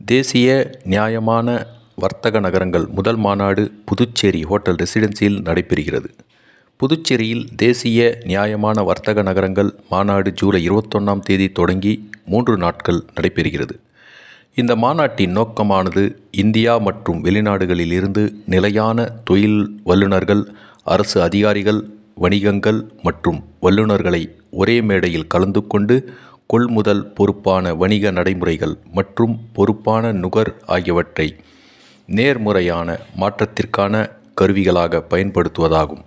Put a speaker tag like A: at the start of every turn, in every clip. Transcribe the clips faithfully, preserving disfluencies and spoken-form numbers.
A: தேசிய நியாயமான வர்த்தக நகரங்கள் முதல் மாநாடு புதுச்சேரி ஹோட்டல் ரெசிடென்சியில் நடைபெறுகிறது. புதுச்சேரியில் தேசிய நியாயமான வர்த்தக நகரங்கள் மாநாடு ஜூலை இருபத்தொன்னாம் தேதி தொடங்கி மூன்று நாட்கள் நடைபெறுகிறது. இந்த மாநாட்டின் நோக்கமானது இந்தியா மற்றும் வெளிநாடுகளில் இருந்து நிலையான தொழில் வல்லுநர்கள், அரசு அதிகாரிகள், வணிகங்கள் மற்றும் வல்லுநர்களை ஒரே மேடையில் கலந்து கொண்டு கொள்முதல், பொறுப்பான வணிக நடைமுறைகள் மற்றும் பொறுப்பான நுகர் ஆகியவற்றை நேர்முறையான மாற்றத்திற்கான கருவிகளாக பயன்படுத்துவதாகும்.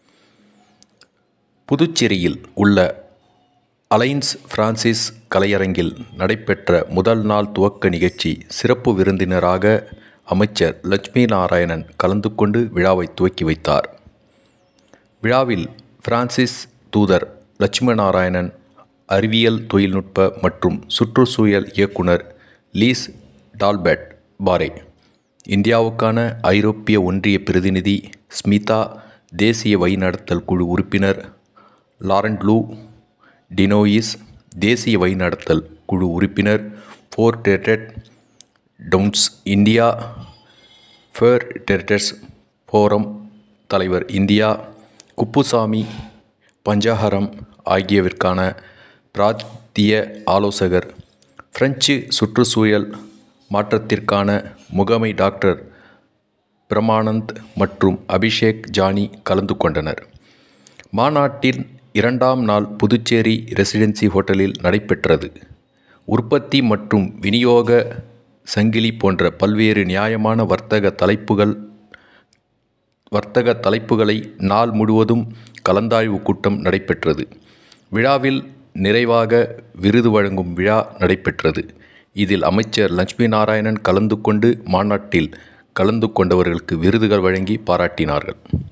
A: புதுச்சேரியில் உள்ள அலைன்ஸ் பிரான்சிஸ் கலையரங்கில் நடைபெற்ற முதல் நாள் துவக்க நிகழ்ச்சி சிறப்பு விருந்தினராக அமைச்சர் லட்சுமி நாராயணன் கலந்து கொண்டு விழாவை துவக்கி வைத்தார். விழாவில் பிரான்சிஸ் தூதர் லட்சுமி நாராயணன், அறிவியல் தொழில்நுட்ப மற்றும் சுற்றுச்சூழல் இயக்குனர் லீஸ் டால்பர்ட் பாரே, இந்தியாவுக்கான ஐரோப்பிய ஒன்றிய பிரதிநிதி ஸ்மிதா, தேசிய வழிநடத்தல் குழு உறுப்பினர் லாரண்ட் லூ டினோயிஸ், தேசிய வழிநடத்தல் குழு உறுப்பினர் fair trade towns India, fair trade forum தலைவர் இந்தியா, குப்புசாமி பஞ்சாகரம் ஆகியவிற்கான பிராந்திய ஆலோசகர், பிரெஞ்சு சுற்றுச்சூழல் மாற்றத்திற்கான முகமை டாக்டர் பிரமானந்த் மற்றும் அபிஷேக் ஜானி கலந்து கொண்டனர். மாநாட்டின் இரண்டாம் நாள் புதுச்சேரி ரெசிடென்சி ஹோட்டலில் நடைபெற்றது. உற்பத்தி மற்றும் விநியோக சங்கிலி போன்ற பல்வேறு நியாயமான வர்த்தக தலைப்புகள் வர்த்தக தலைப்புகளை நாள் முழுவதும் கலந்தாய்வு கூட்டம் நடைபெற்றது. விழாவில் நிறைவாக விருது வழங்கும் விழா நடைபெற்றது. இதில் அமைச்சர் லட்சுமி நாராயணன் கலந்து கொண்டு மாநாட்டில் கலந்து கொண்டவர்களுக்கு விருதுகள் வழங்கி பாராட்டினார்கள்.